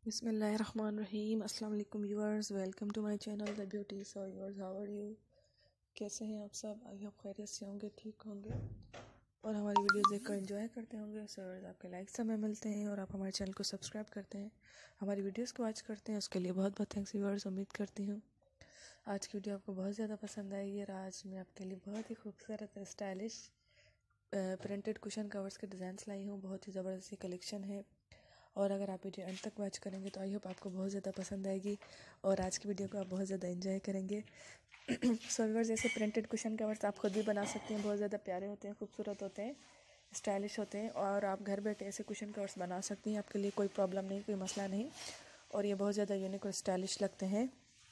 बिस्मिल्लाहिर्रहमानिर्रहीम। अस्सलाम वालेकुम viewers, welcome to my channel the beauty so viewers, how are you? कैसे हैं आप सब? आई होप खैरियत से होंगे, ठीक होंगे और हमारी वीडियोस देखकर एंजॉय करते होंगे। सो व्यूअर्स, आपके लाइक्स हमें मिलते हैं और आप हमारे चैनल को सब्सक्राइब करते हैं, हमारी वीडियोज़ को वॉच करते हैं, उसके लिए बहुत बहुत थैंक्स व्यूअर्स। उम्मीद करती हूँ आज की वीडियो आपको बहुत ज़्यादा पसंद आएगी और आज मैं आपके लिए बहुत ही खूबसूरत स्टाइलिश प्रिंटेड कुशन कवर्स के डिज़ाइंस लाई हूँ। बहुत ही ज़बरदस्त कलेक्शन है और अगर आप वीडियो एंड तक वॉच करेंगे तो आई होप आपको बहुत ज़्यादा पसंद आएगी और आज की वीडियो को आप बहुत ज़्यादा एंजॉय करेंगे। सो व्यूअर्स, जैसे प्रिंटेड कुशन कवर्स आप खुद भी बना सकते हैं, बहुत ज़्यादा प्यारे होते हैं, खूबसूरत होते हैं, स्टाइलिश होते हैं और आप घर बैठे ऐसे कुशन कवर्स बना सकती हैं। आपके लिए कोई प्रॉब्लम नहीं, कोई मसला नहीं और ये बहुत ज़्यादा यूनिक और स्टाइलिश लगते हैं।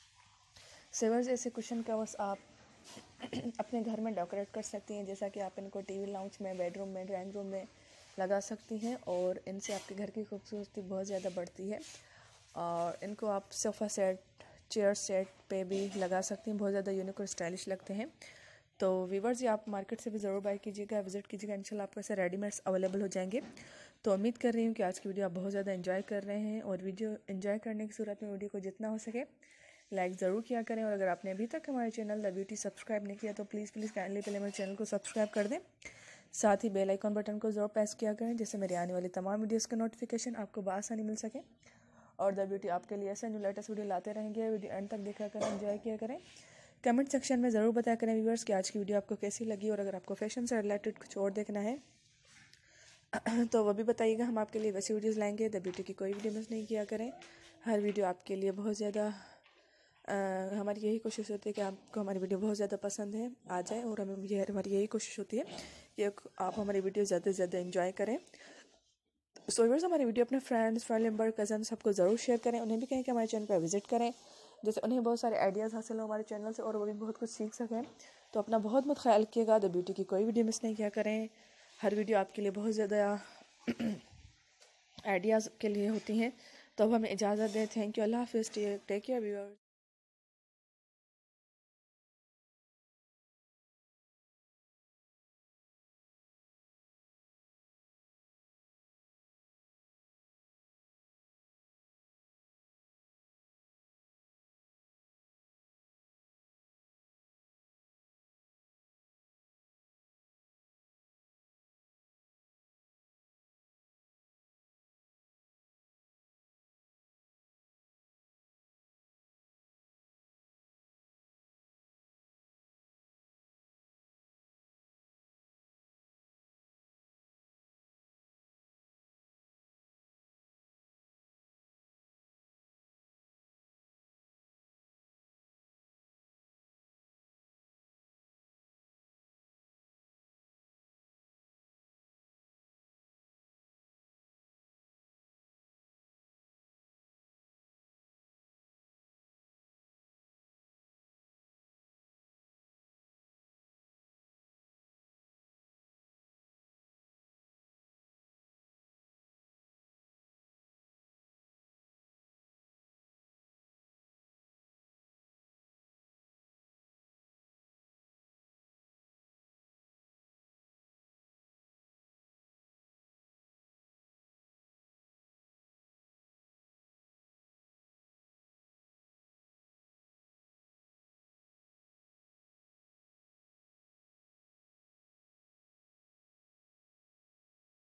सो व्यूअर्स, ऐसे कुशन कवर्स आप अपने घर में डेकोरेट कर सकती हैं, जैसा कि आप इनको टीवी लाउंज में, बेडरूम में, ड्राइंग रूम में लगा सकती हैं और इनसे आपके घर की खूबसूरती बहुत ज़्यादा बढ़ती है। और इनको आप सोफ़ा सेट, चेयर सेट पे भी लगा सकती हैं, बहुत ज़्यादा यूनिक और स्टाइलिश लगते हैं। तो व्यूअर्स, ये आप मार्केट से भी ज़रूर बाय कीजिएगा, विजिट कीजिएगा, इंशाल्लाह आपको ऐसे रेडीमेड्स अवेलेबल हो जाएंगे। तो उम्मीद कर रही हूँ कि आज की वीडियो आप बहुत ज़्यादा एंजॉय कर रहे हैं और वीडियो एंजॉय करने की सूरत में वीडियो को जितना हो सके लाइक ज़रूर किया करें और अगर आपने अभी तक हमारे चैनल द ब्यूटी सब्सक्राइब नहीं किया तो प्लीज़ काइंडली पहले मेरे चैनल को सब्सक्राइब कर दें, साथ ही बेल आइकॉन बटन को ज़रूर प्रेस किया करें जिससे मेरे आने वाली तमाम वीडियोस का नोटिफिकेशन आपको बआसानी मिल सके और द ब्यूटी आपके लिए ऐसे न्यू लेटेस्ट वीडियो लाते रहेंगे। वीडियो एंड तक देखा करें, एंजॉय किया करें। कमेंट सेक्शन में ज़रूर बताया करें व्यूअर्स कि आज की वीडियो आपको कैसी लगी और अगर आपको फैशन से रिलेटेड कुछ और देखना है तो वो भी बताइएगा, हम आपके लिए वैसी वीडियोज़ लाएंगे। द ब्यूटी की कोई वीडियो मिस नहीं किया करें, हर वीडियो आपके लिए बहुत ज़्यादा हमारी यही कोशिश होती है कि आपको हमारी वीडियो बहुत ज़्यादा पसंद है आ जाए और हमारी यही कोशिश होती है कि आप हमारी वीडियो ज़्यादा से ज़्यादा एंजॉय करें। सो व्यूअर्स, हमारी वीडियो अपने फ्रेंड्स, फैमिली मेम्बर, कज़न सबको ज़रूर शेयर करें, उन्हें भी कहें कि हमारे चैनल पर विजिट करें, जैसे उन्हें बहुत सारे आइडियाज़ हासिल हो हमारे चैनल से और वो भी बहुत कुछ सीख सकें। तो अपना बहुत बहुत ख्याल रखिएगा, द ब्यूटी की कोई वीडियो मिस नहीं किया करें, हर वीडियो आपके लिए बहुत ज़्यादा आइडियाज़ के लिए होती हैं। तो अब हमें इजाज़त दें। थैंक यू, अल्लाह हाफिज़, टेक केयर व्यूअर्स।